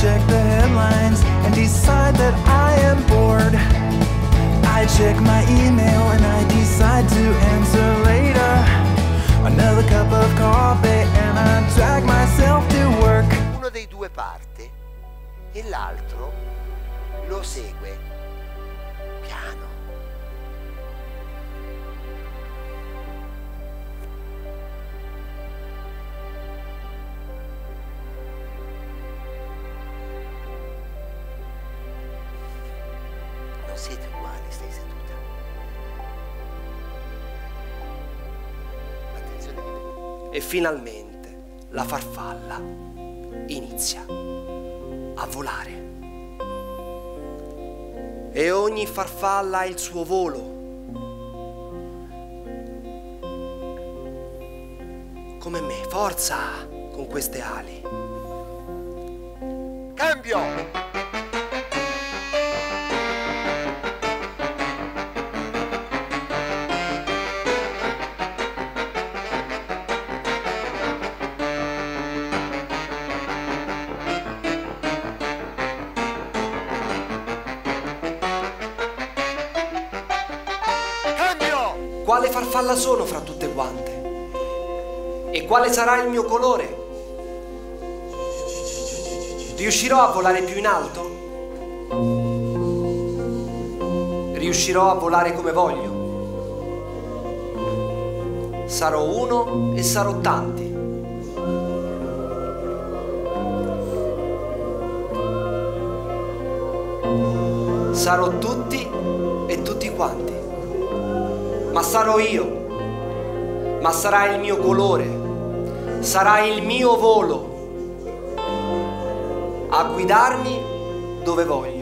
check the headlines and decide that I am bored. I check my email and I decide to answer later. Another cup of coffee and I drag myself to work. Uno dei due parte e l'altro lo segue piano. Non siete uguali, stai seduta. Attenzione che... E finalmente la farfalla inizia a volare. E ogni farfalla ha il suo volo. Come me, forza con queste ali. Cambio! Quale farfalla sono fra tutte quante? E quale sarà il mio colore? Riuscirò a volare più in alto? Riuscirò a volare come voglio? Sarò uno e sarò tanti. Sarò tutti e tutti quanti. Ma sarò io, ma sarà il mio colore, sarà il mio volo a guidarmi dove voglio.